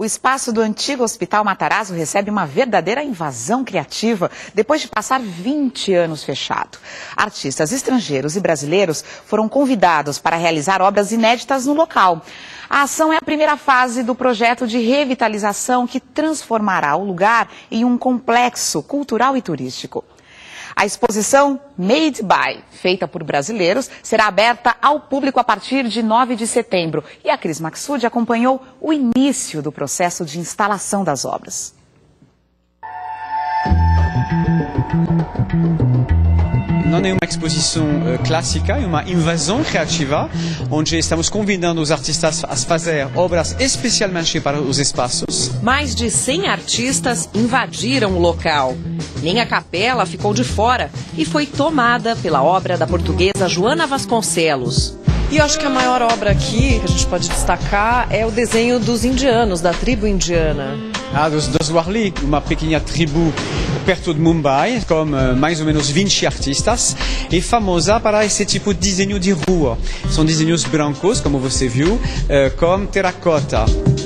O espaço do antigo Hospital Matarazzo recebe uma verdadeira invasão criativa depois de passar 20 anos fechado. Artistas estrangeiros e brasileiros foram convidados para realizar obras inéditas no local. A ação é a primeira fase do projeto de revitalização que transformará o lugar em um complexo cultural e turístico. A exposição Made by, feita por brasileiros, será aberta ao público a partir de 9 de setembro. E a Cris Maxud acompanhou o início do processo de instalação das obras. Não é uma exposição clássica, é uma invasão criativa, onde estamos convidando os artistas a fazer obras especialmente para os espaços. Mais de 100 artistas invadiram o local. Nem a capela ficou de fora e foi tomada pela obra da portuguesa Joana Vasconcelos. E eu acho que a maior obra aqui, que a gente pode destacar, é o desenho dos indianos, da tribo indiana. Dos Warli, uma pequena tribo perto de Mumbai, com mais ou menos 20 artistas, e famosa para esse tipo de desenho de rua. São desenhos brancos, como você viu, com terracota.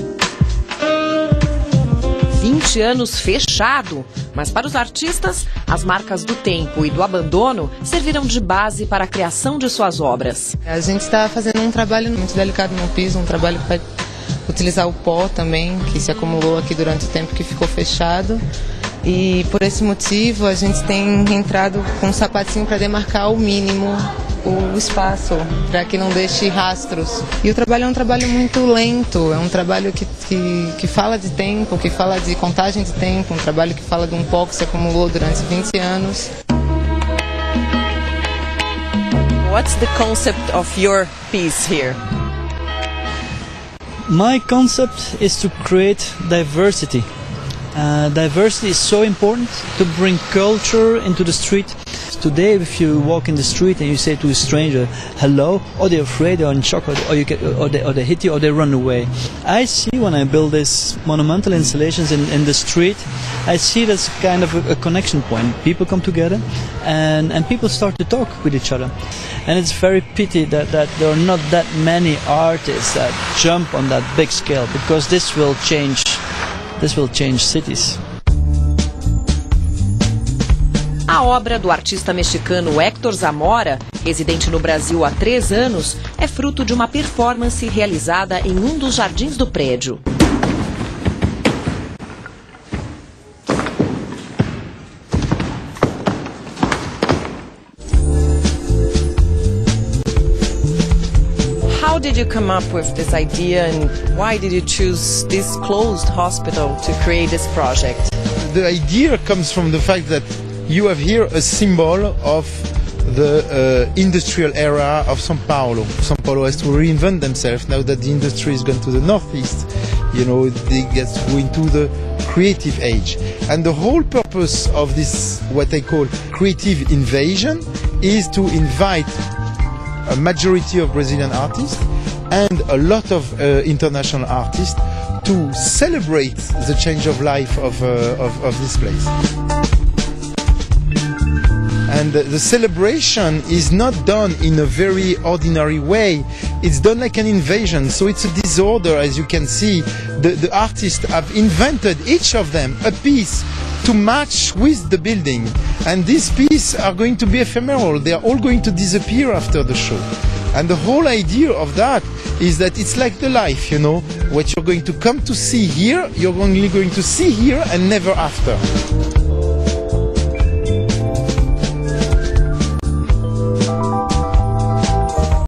20 anos fechado, mas para os artistas, as marcas do tempo e do abandono serviram de base para a criação de suas obras. A gente está fazendo um trabalho muito delicado no piso, um trabalho que vai utilizar o pó também, que se acumulou aqui durante o tempo que ficou fechado. E por esse motivo a gente tem entrado com um sapatinho para demarcar ao mínimo o espaço, para que não deixe rastros. E o trabalho é um trabalho muito lento, é um trabalho que fala de tempo, que fala de contagem de tempo, um trabalho que fala de um pó que se acumulou durante 20 anos. What's the concept of your piece here? My concept is to create diversity. Diversity is so important to bring culture into the street. Today, if you walk in the street and you say to a stranger, hello, or they're afraid, they're in shock, or they hit you, or they run away. I see when I build these monumental installations in the street, I see that's kind of a connection point. People come together and people start to talk with each other. And it's very pity that there are not that many artists that jump on that big scale, because this will change cities. A obra do artista mexicano Héctor Zamora, residente no Brasil há 3 anos, é fruto de uma performance realizada em um dos jardins do prédio. How did you come up with this idea and why did you choose this closed hospital to create this project? The idea comes from the fact that you have here a symbol of the industrial era of São Paulo. São Paulo has to reinvent themselves now that the industry is gone to the northeast. You know, they get to go into the creative age. And the whole purpose of this, what I call creative invasion, is to invite a majority of Brazilian artists and a lot of international artists to celebrate the change of life of this place. And the celebration is not done in a very ordinary way. It's done like an invasion, so it's a disorder. As you can see, the artists have invented, each of them, a piece to match with the building. And these pieces are going to be ephemeral. They are all going to disappear after the show. And the whole idea of that is that it's like the life, you know. What you're going to come to see here, you're only going to see here and never after.